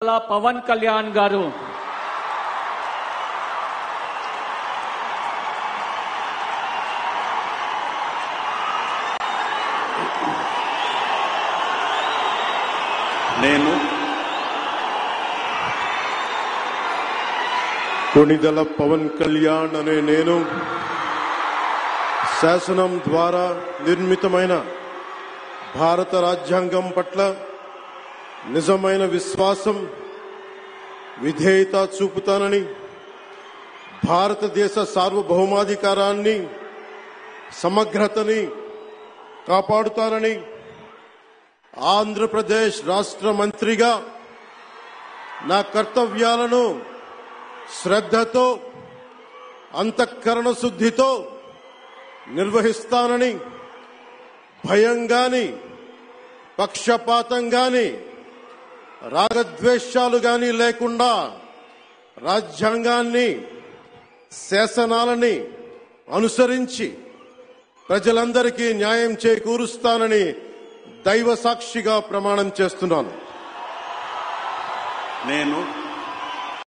పవన్ కళ్యాణ్ గారు నేను కొణిదెల పవన్ కళ్యాణ్ అనే నేను శాసనం ద్వారా నిర్మితమైన భారత రాజ్యాంగం పట్ల నిజమైన విశ్వాసం విధేయత చూపుతానని భారతదేశ సార్వభౌమాధికారాన్ని సమగ్రతని కాపాడుతానని ఆంధ్రప్రదేశ్ రాష్ట్ర మంత్రిగా నా కర్తవ్యాలను శ్రద్ధతో అంతఃకరణ శుద్ధితో నిర్వహిస్తానని భయం గాని పక్షపాతం గాని రాగద్వేషాలు గాని లేకుండా రాజ్యాంగాన్ని శాసనాలని అనుసరించి ప్రజలందరికీ న్యాయం చేకూరుస్తానని దైవ సాక్షిగా ప్రమాణం చేస్తున్నాను. నేను